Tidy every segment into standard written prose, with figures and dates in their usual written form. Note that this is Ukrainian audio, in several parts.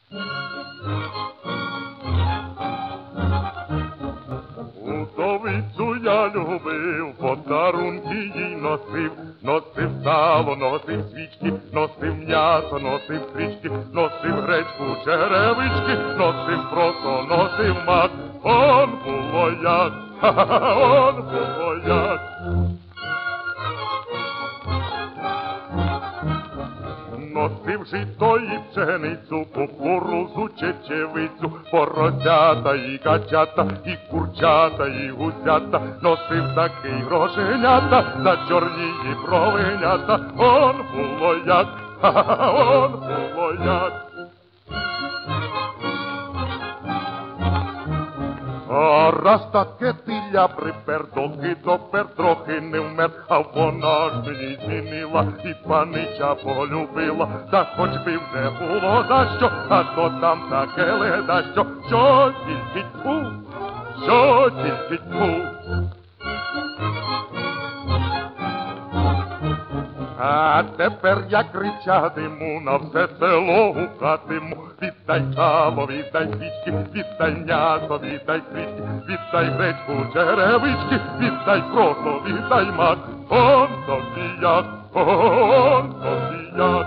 Удовицю я любив, подарунки їй носив, носив сало, носив свічки, носив м'ясо, носив стрічки, носив гречку, черевички, носив просо, носив мак. Он було як, ха-ха-ха, он було як. Носив жито і пшеницю, кукурузу, чечевицю, поросята і качата, і курчата, і гусята. Носив такий грошенята, за чорні і бровенята. Он було як, ха-ха-ха, он було як. А раз таке тиля припер, доки допер, трохи не вмер, а вона ж мені змінила і панича полюбила. Та хоч би вже було за що, а то там таке ледащо, що тільки тьфу, що тільки тьфу. А тепер я кричатиму, на все село гукатиму. Віддай сало, віддай свічки, віддай м'ясо, віддай стрічки, віддай гречку, черевички, віддай просо, віддай мак. Он тобі як, он тобі як.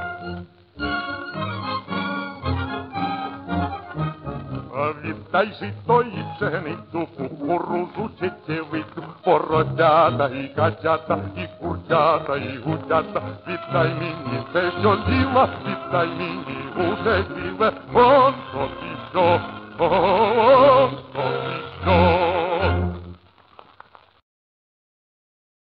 Віддай жито і пшеницю, кукурузу, чечевицю, поросята і качата, і курчата, і гусята. Віддай мені все, що з'їла, віддай мені усе ціле. Он тобі що, он тобі що.